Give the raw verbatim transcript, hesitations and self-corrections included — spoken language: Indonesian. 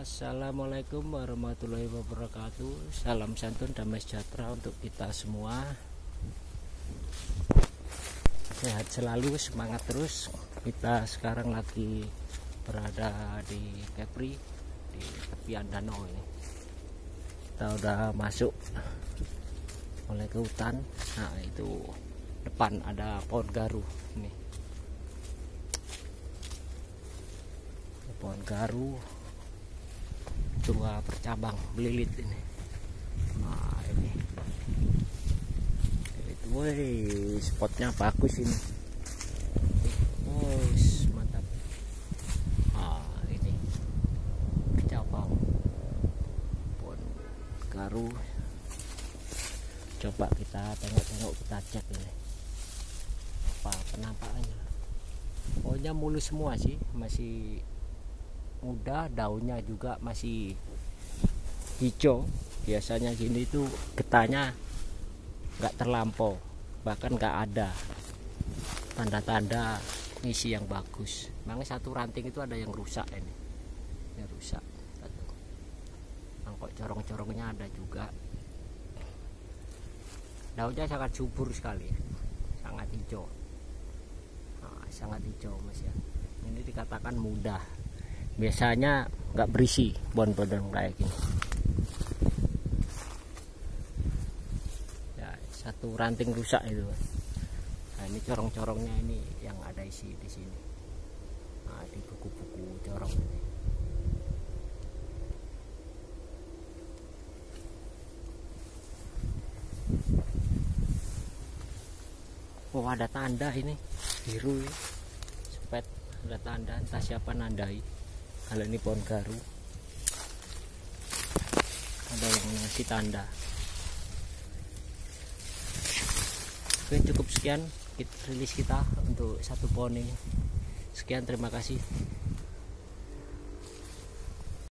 Assalamualaikum warahmatullahi wabarakatuh. Salam santun, damai sejahtera untuk kita semua. Sehat selalu, semangat terus. Kita sekarang lagi berada di Kepri, di tepian danau ini. Kita udah masuk mulai ke hutan. Nah, itu depan ada pohon garu nih. Pohon garu dua bercabang melilit ini. Nah, ini itu, woi, spotnya bagus ini. Oh, mantap. Ah, ini bercabang pohon garu. Coba kita tengok-tengok, kita cek ini apa penampakannya. Pokoknya mulus semua sih, masih muda, daunnya juga masih hijau. Biasanya gini tuh getahnya nggak terlampau, bahkan nggak ada tanda-tanda ngisi yang bagus. Makanya satu ranting itu ada yang rusak ini, yang rusak. Mangkok corong-corongnya ada juga. Daunnya sangat subur sekali, sangat hijau, nah, sangat hijau mas ya. Ini dikatakan mudah. Biasanya nggak berisi pohon-pohon kayak gini. Ya, satu ranting rusak itu. Nah, ini corong-corongnya ini yang ada isi di sini. Nah, di buku-buku corong ini. Oh, ada tanda ini biru ya. Sepet, ada tanda, entah siapa nandai. Kalau ini pohon garu, ada yang ngasih tanda. Oke, cukup sekian rilis kita untuk satu pohon ini. Sekian, terima kasih.